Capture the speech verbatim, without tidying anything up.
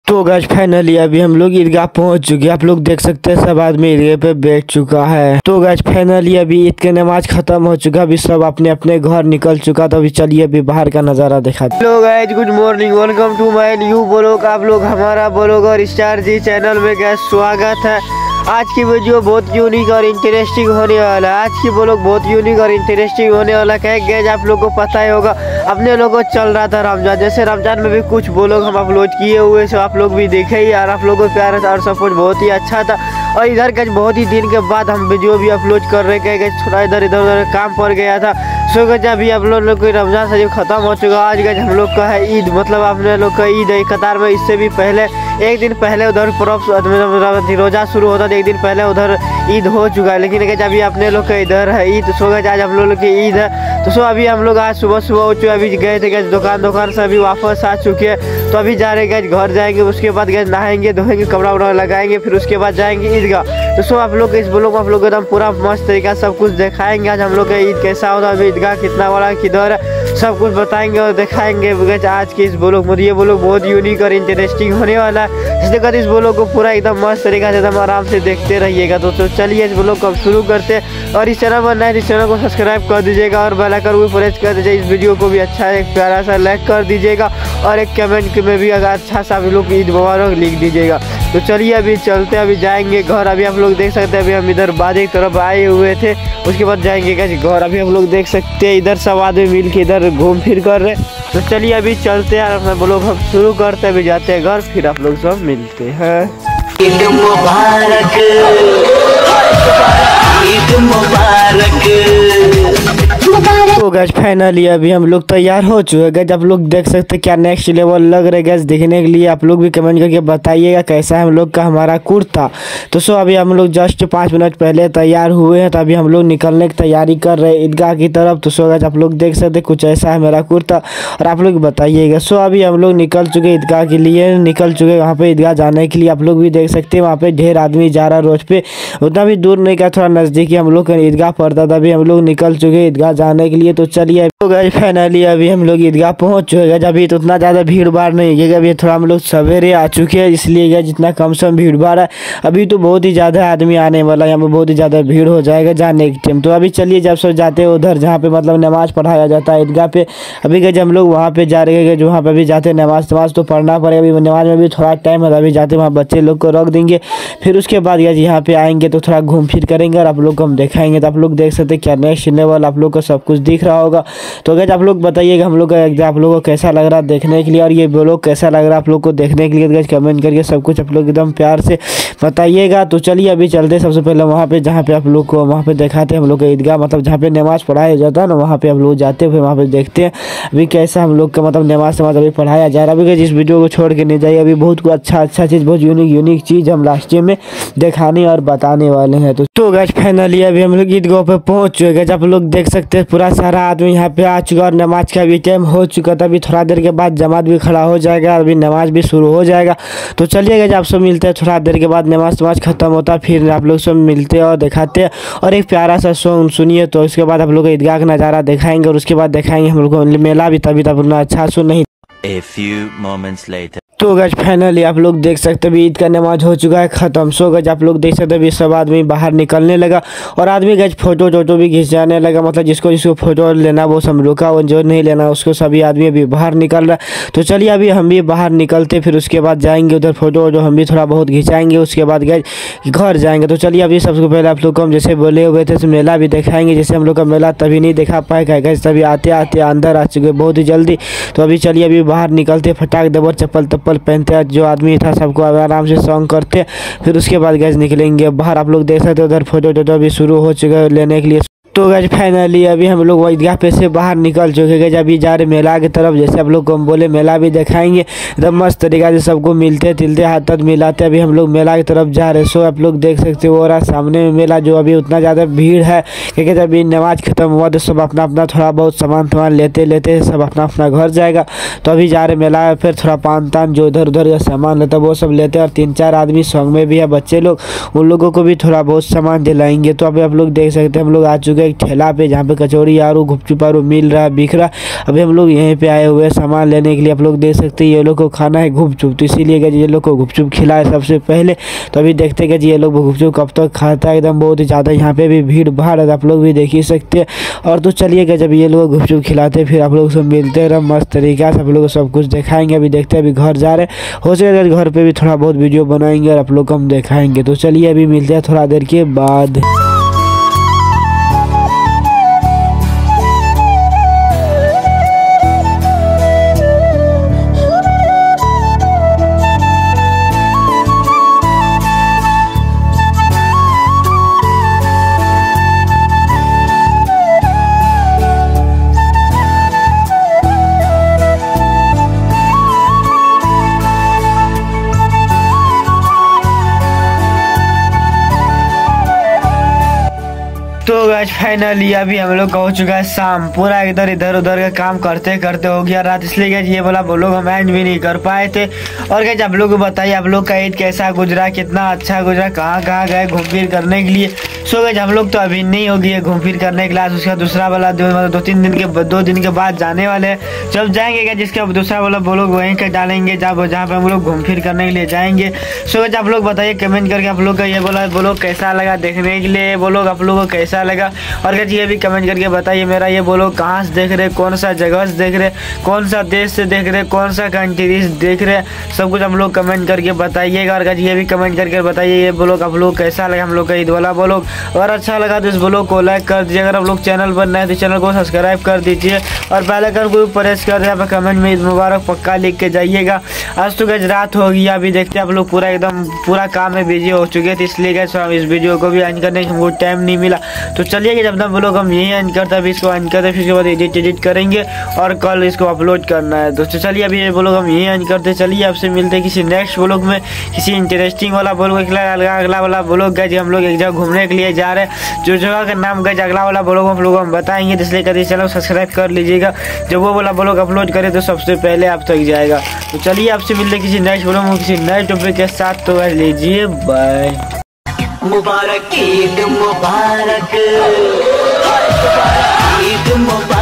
तो guys finally अभी हम लोग ईदगाह पहुंच चुके हैं। आप लोग देख सकते हैं सब आदमी ईदगाह पे बैठ चुका है। तो गाइस फाइनली अभी ईद की नमाज खत्म हो चुका, अभी सब अपने अपने घर निकल चुका। तो अभी चलिए अभी बाहर का नजारा दिखाते हैं। Hello guys, good morning, welcome to my new blog. आप लोग हमारा ब्लॉग और स्टार जी चैनल में गाइस स्वागत है। आज की वीडियो बहुत यूनिक और इंटरेस्टिंग होने वाला है। आज की ब्लॉग बहुत यूनिक और इंटरेस्टिंग होने वाला है। गाइस आप लोग को पता ही होगा, अपने लोगों को चल रहा था रमजान, जैसे रमजान में भी कुछ ब्लॉग हम अपलोड किए हुए, सो आप लोग भी देखे ही यार। आप लोगों को प्यार और सपोर्ट बहुत ही अच्छा था। और इधर का बहुत ही दिन के बाद हम वीडियो भी अपलोड कर रहे हैं। थोड़ा इधर इधर उधर काम पड़ गया था। सो गज अभी आप लोग को रमजान शरीफ खत्म हो चुका। आज गज हम लोग का है ईद, मतलब अपने लोग का ईद है कतार में। इससे भी पहले एक दिन पहले उधर रोजा शुरू होता था, एक दिन पहले उधर ईद हो चुका है। लेकिन गज अभी अपने लोग का इधर है ईद। सो गज आज हम लोग की ईद है। तो सो अभी हम लोग आज सुबह सुबह उठ चुके, अभी गए थे गज दुकान दुकान से अभी वापस आ चुके हैं। तो अभी जा रहे गज घर जाएंगे, उसके बाद गज नहाएंगे धोएंगे, कपड़ा वपड़ा लगाएंगे, फिर उसके बाद जाएंगे ईदगाह। तो सो आप लोग इस ब्लॉग में आप लोग एकदम पूरा मस्त तरीका सब कुछ दिखाएंगे। आज हम लोग का ईद कैसा होता है, ईदगाह कितना बड़ा किधर है, सब कुछ बताएंगे और दिखाएंगे। आज के इस ब्लॉग में ये ब्लॉग बहुत यूनिक और इंटरेस्टिंग होने वाला है, इसलिए कर इस ब्लॉग को पूरा एकदम मस्त तरीका से एकदम आराम से देखते रहिएगा। तो, तो चलिए इस ब्लॉग को शुरू करते हैं। और इस चैनल पर नए, इस चैनल को सब्सक्राइब कर दीजिएगा और बेल आइकन भी प्रेस कर दीजिए। इस वीडियो को भी अच्छा एक प्यारा सा लाइक कर दीजिएगा और एक कमेंट में भी अगर अच्छा सा आप लोग ईद मुबारक लिख दीजिएगा। तो चलिए अभी चलते, अभी जाएंगे घर। अभी आप लोग देख सकते हैं अभी हम इधर बाजे की तरफ आए हुए थे, उसके बाद जाएंगे कैसे घर। अभी हम लोग देख सकते हैं इधर सब आदमी मिल के इधर घूम फिर कर रहे। तो चलिए अभी चलते हैं, अपना ब्लॉग हम शुरू करते हैं। अभी जाते हैं घर, फिर आप लोग सब मिलते हैं। ईद मुबारक, ईद मुबारक। तो गैस फाइनली अभी हम लोग तैयार हो चुके गैस। आप लोग देख सकते हैं क्या नेक्स्ट लेवल लग रहा है गैस देखने के लिए। आप लोग भी कमेंट करके बताइएगा कैसा है हम लोग का हमारा कुर्ता। तो सो अभी हम लोग जस्ट पाँच मिनट पहले तैयार हुए हैं। तो अभी हम लोग निकलने की तैयारी कर रहे हैं ईदगाह की तरफ। तो सो गैस आप लोग देख सकते हैं कुछ ऐसा है मेरा कुर्ता, और आप लोग बताइएगा। सो अभी हम लोग निकल चुके ईदगाह के लिए, निकल चुके वहाँ पे ईदगाह जाने के लिए। आप लोग भी देख सकते हैं वहाँ पे ढेर आदमी जा रहा है रोड पे, उतना भी दूर नहीं का, थोड़ा नज़दीक ही हम लोग का ईदगाह पड़ता था। अभी हम लोग निकल चुके ईदगाह जाने के लिए। तो चलिए तो गाइस फाइनली अभी हम लोग ईदगाह पहुंच चुके हैं। अभी तो उतना ज़्यादा भीड़ भाड़ नहीं है, अभी थोड़ा हम लोग सवेरे आ चुके हैं, इसलिए जितना कम से कम भीड़ भाड़ है। अभी तो बहुत ही ज़्यादा आदमी आने वाला है, यहाँ पर बहुत ही ज़्यादा भीड़ हो जाएगा जाने के टाइम। तो अभी चलिए जब सब जाते हैं उधर जहाँ पे मतलब नमाज़ पढ़ाया जाता है ईदगाह पे, अभी गए हम लोग वहाँ पे जा रहे हैं जो वहाँ पे भी जाते हैं नमाज नमाज तो पढ़ना पड़ेगा। अभी नमाज में भी थोड़ा टाइम है, अभी जाते वहाँ बच्चे लोग को रख देंगे, फिर उसके बाद गए यहाँ पे आएंगे तो थोड़ा घूम फिर करेंगे और आप लोग को हम दिखाएंगे। तो आप लोग देख सकते हैं क्या नेक्स्ट लेवल आप लोग को सब कुछ दिख रहा होगा। तो गैस आप लोग बताइएगा हम लोग का आप लोगों को कैसा लग रहा है देखने के लिए, और ये ब्लॉग कैसा लग रहा है आप लोग को देखने के लिए। गैस कमेंट करके सब कुछ आप लोग एकदम प्यार से बताइएगा। तो चलिए अभी चलते सबसे पहले वहाँ पे जहाँ पे आप लोग को वहाँ पे दिखाते हैं हम लोग का ईदगाह, मतलब जहाँ पे नमाज़ पढ़ाया जाता है ना, वहाँ पे हम लोग जाते हैं, फिर वहाँ पे देखते हैं अभी कैसा हम लोग का मतलब नमाज नमाज अभी पढ़ाया जा रहा है। अभी इस वीडियो को छोड़ के नहीं जाइए, अभी बहुत अच्छा अच्छा चीज़, बहुत यूनिक यूनिक चीज़ हम लास्ट में दिखाने और बताने वाले हैं। तो गैस फाइनली अभी हम लोग ईदगाह पे पहुँच चुके हैं। आप लोग देख सकते हैं पूरा सारा आदमी यहाँ पे आ चुका और नमाज का भी टाइम हो चुका था। अभी थोड़ा देर के बाद जमात भी खड़ा हो जाएगा, अभी नमाज भी शुरू हो जाएगा। तो चलिए आप सब मिलते हैं थोड़ा देर के बाद, नमाज नमाज खत्म होता है, फिर आप लोग सब मिलते हैं और दिखाते हैं और एक प्यारा सा सॉन्ग सुनिए। तो उसके बाद आप लोग ईदगाह का नज़ारा दिखाएंगे और उसके बाद दिखाएंगे हम लोग को मेला भी, तभी तब उतना अच्छा सुन नहीं। A few moments later. तो गज फाइनली आप लोग देख सकते हैं ईद का नमाज हो चुका है खत्म। सो गज आप लोग देख सकते हैं अभी सब आदमी बाहर निकलने लगा और आदमी गज फोटो टोटो भी खिंचाने लगा, मतलब जिसको जिसको फोटो लेना वो सब रुका, वो जो नहीं लेना उसको सभी आदमी अभी बाहर निकल रहा है। तो चलिए अभी हम भी बाहर निकलते, फिर उसके बाद जाएंगे उधर फोटो वोटो हम भी थोड़ा बहुत खिंचाएंगे, उसके बाद गज घर जाएंगे। तो चलिए अभी सबसे पहले आप लोग को हम जैसे बोले हुए थे तो मेला भी दिखाएंगे। जैसे हम लोग का मेला तभी नहीं दिखा पाएगा गज, तभी आते आते अंदर आ चुके बहुत ही जल्दी। तो अभी चलिए अभी बाहर निकलते, फटाक दबर चप्पल तप्पल पहनते, जो आदमी था सबको आराम से सॉन्ग करते, फिर उसके बाद गैस निकलेंगे बाहर। आप लोग देख सकते हो उधर फोटो टोटो भी शुरू हो चुका है लेने के लिए। तो गैस फाइनली अभी हम लोग ईदगाह पे से बाहर निकल चुके गए, अभी जा रहे मेला की तरफ। जैसे आप लोग को हम बोले मेला भी दिखाएंगे, एकदम मस्त तरीका से सबको मिलते तिलते हाथ हाथ मिलाते अभी हम लोग मेला की तरफ जा रहे। सो आप लोग देख सकते हो और सामने में मेला, जो अभी उतना ज़्यादा भीड़ है क्योंकि अभी नमाज खत्म हुआ तो सब अपना अपना थोड़ा बहुत सामान सामान लेते लेते सब अपना अपना घर जाएगा। तो अभी जा रहे मेला, फिर थोड़ा पान तान जो इधर उधर का सामान लेता वो सब लेते, और तीन चार आदमी सॉन्ग में भी है बच्चे लोग, उन लोगों को भी थोड़ा बहुत सामान दिलाएंगे। तो अभी आप लोग देख सकते हैं हम लोग आ चुके एक ठेला पे जहाँ पे कचौड़ी आरू गुपचुप आरू मिल रहा है, बिक रहा। अभी हम लोग यहीं पे आए हुए हैं सामान लेने के लिए। आप लोग देख सकते हैं ये लोग को खाना है गुपचुप, तो इसीलिए गाइस ये लोग को गुपचुप खिलाए सबसे पहले। तो अभी देखते हैं कि ये लोग गुपचुप कब तक खाता है, एकदम बहुत ही ज़्यादा यहाँ पे भी भीड़ भाड़ है, आप लोग भी देख ही सकते हैं। और तो चलिए जब ये लोग गुपचुप खिलाते फिर आप लोग सब मिलते रह मस्त तरीका से, आप लोग को सब कुछ दिखाएंगे। अभी देखते हैं, अभी घर जा रहे, हो सके घर पे भी थोड़ा बहुत वीडियो बनाएंगे और आप लोग को हम दिखाएंगे। तो चलिए अभी मिलते हैं थोड़ा देर के बाद। तो गाइस फाइनली अभी हम लोग का हो चुका है शाम, पूरा इधर इधर उधर का काम करते करते हो गया रात, इसलिए गाइस ये बोला वो लोग हम एंड भी नहीं कर पाए थे। और गाइस आप लोग को बताइए आप लोग का ईद कैसा गुजरा, कितना अच्छा गुजरा, कहाँ कहाँ गए घूम फिर करने के लिए। सो गाइस हम लोग तो अभी नहीं होगी है घूम फिर करने के लिए, उसका दूसरा वाला दो, मतलब दो तीन दिन के दो दिन के बाद जाने वाले हैं। जब जाएंगे गाइस जिसका दूसरा वाला वो लोग वहीं के डालेंगे जहाँ जहाँ पे हम लोग घूम फिर करने के लिए जाएंगे। सो गाइस आप लोग बताइए कमेंट करके आप लोग का ये बोला वो लोग कैसा लगा देखने के लिए, वो लोग आप लोगों को कैसा लगा। और गाइस ये भी कमेंट करके बताइए मेरा ये बोलो कहाँ से देख रहे, कौन सा जगह से देख रहे, कौन सा देश से देख रहे, कौन सा कंट्री से देख रहे, सब कुछ हम लोग कमेंट करके बताइएगा। और गाइस ये भी कमेंट करके बताइए ये ब्लॉग आप लोग कैसा लगा, हम लोग का ईद वाला ब्लॉग। अगर अच्छा लगा तो इस ब्लॉग को लाइक कर दीजिए, अगर आप लोग चैनल पर नए तो चैनल को सब्सक्राइब कर दीजिए और बेल आइकन को प्रेस कर दे। आप कमेंट में ईद मुबारक पक्का लिख के जाइएगा। आज तो गाइस रात हो गई, अभी देखते हैं आप लोग पूरा एकदम पूरा काम में बिजी हो चुके थे, इसलिए गाइस हम इस वीडियो को भी एंड करने का हमको टाइम नहीं मिला। तो चलिए जब तक ब्लॉग हम यही एंड करते हैं, अभी इसको एंड करते हैं, फिर उसके बाद एडिट एडिट करेंगे और कल इसको अपलोड करना है। दोस्तों चलिए अभी ये ब्लॉग हम यही एंड करते हैं। चलिए आपसे मिलते हैं किसी नेक्स्ट ब्लॉग में, किसी इंटरेस्टिंग वाला ब्लॉग, अगला अगला वाला ब्लॉग। गाइस हम लोग एक जगह घूमने के लिए जा रहे हैं, जो जगह का नाम गाइस अगला वाला ब्लॉग हम लोग हम बताएंगे, इसलिए कभी चैनल सब्सक्राइब कर लीजिएगा। जब वो वाला ब्लॉग अपलोड करे तो सबसे पहले आप तक जाएगा। तो चलिए आपसे मिलते हैं किसी नेक्स्ट ब्लॉग में किसी नए टॉपिक के साथ। तो गाइस लीजिए बाय। मुबारक ईद मुबारक ईद मुबारक।